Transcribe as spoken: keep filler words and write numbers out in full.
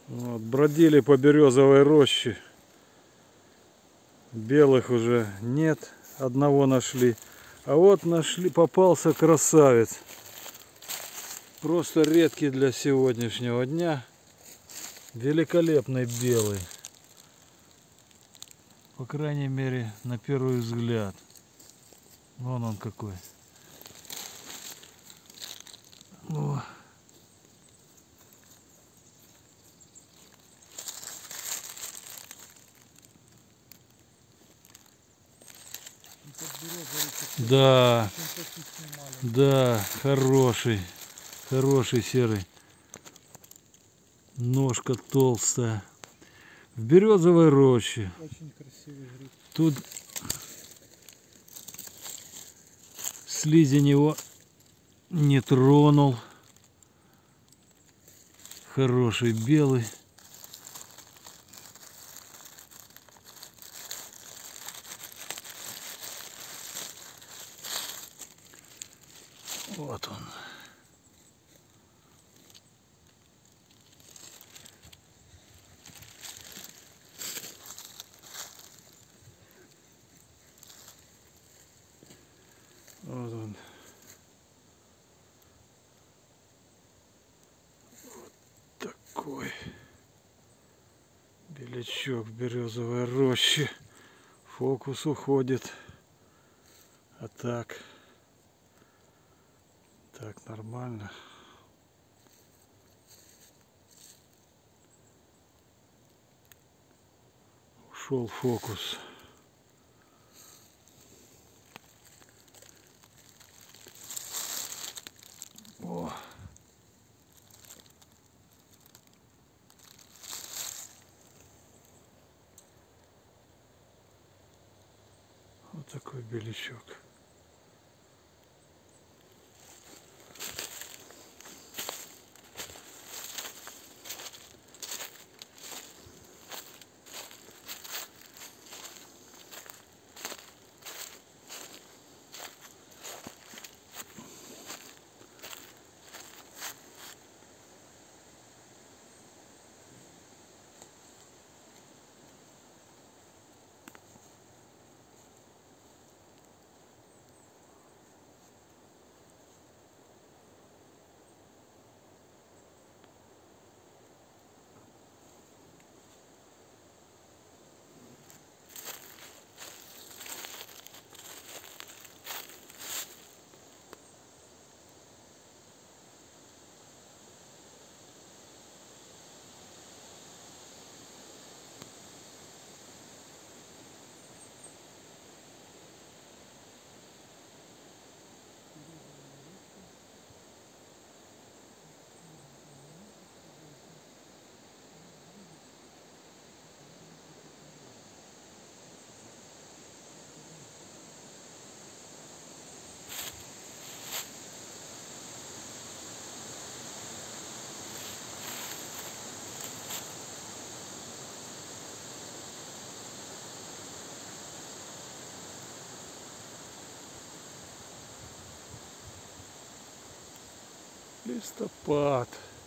Вот, бродили по березовой роще. Белых уже нет. Одного нашли. А вот нашли, попался красавец. Просто редкий для сегодняшнего дня. Великолепный белый. По крайней мере, на первый взгляд. Вон он какой. О. Да, да, хороший, хороший серый. Ножка толстая. В березовой роще. Очень красивый гриб. Тут слизень его не тронул. Хороший белый. Вот он. Вот он. Вот такой белячок в березовой роще. Фокус уходит. А так. Так, нормально. Ушел фокус. О. Вот такой белячок. Листопад.